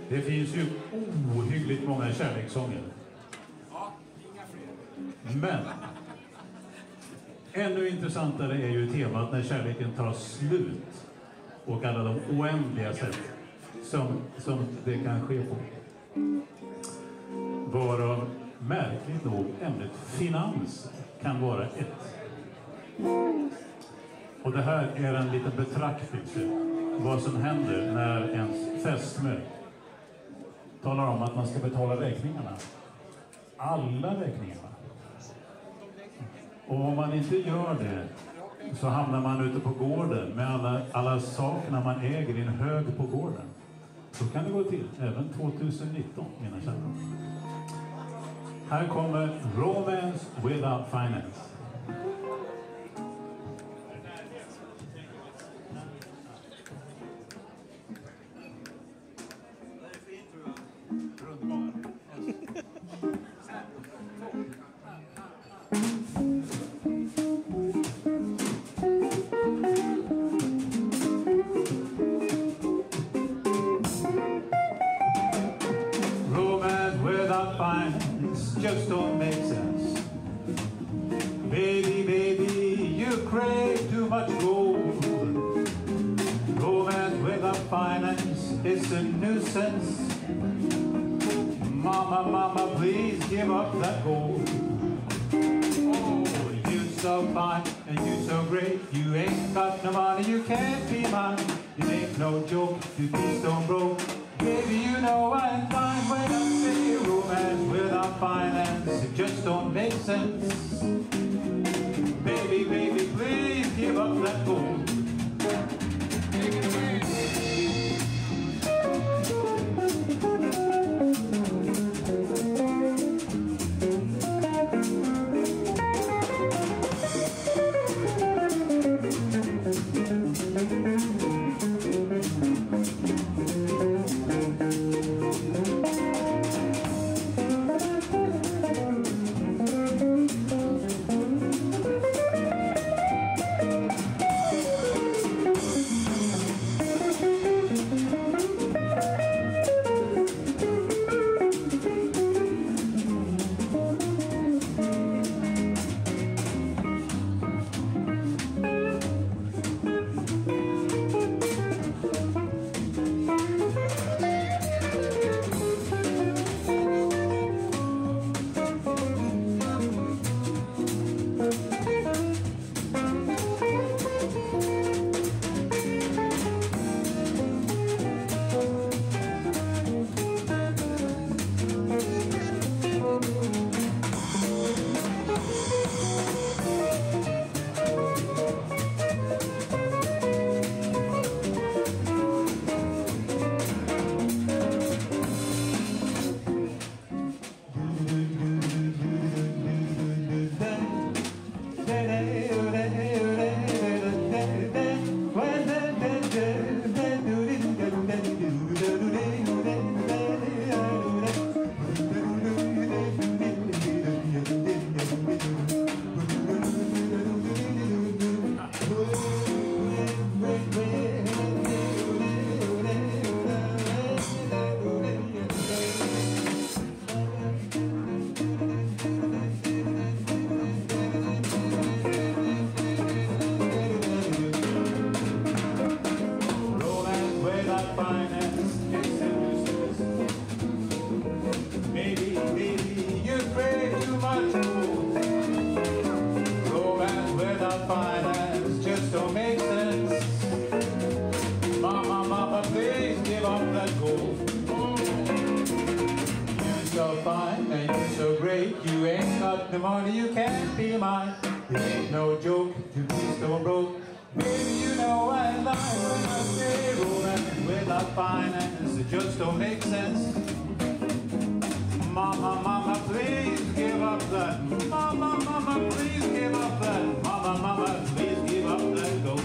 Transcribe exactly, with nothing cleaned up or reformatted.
Det finns ju ohyggligt många kärlekssånger. Ja, inga fler. Men ännu intressantare är ju temat när kärleken tar slut och alla de oändliga sätt som, som det kan ske på. Varav märkligt nog ämnet finans kan vara ett. Och det här är en liten betraktelse vad som händer när ens fästmö talar om att man ska betala räkningarna. Alla räkningarna. Och om man inte gör det så hamnar man ute på gården med alla, alla sakerna man äger i en hög på gården. Så kan det gå till, även tjugonitton, mina kära. Här kommer Romance Without Finance. Just don't make sense. Baby, baby, you crave too much gold. Romance without finance is a nuisance. Mama, mama, please give up that gold. Oh, you're so fine and you're so great. You ain't got no money, you can't be mine. You ain't no joke, you please don't broke. Baby, you know I'm fine when I say romance without finance. It just don't make sense. Baby, baby, please give up that gold. Take it away. Mama, mama, please give up that. Mama, mama, please give up that. Mama, mama, please give up that gold.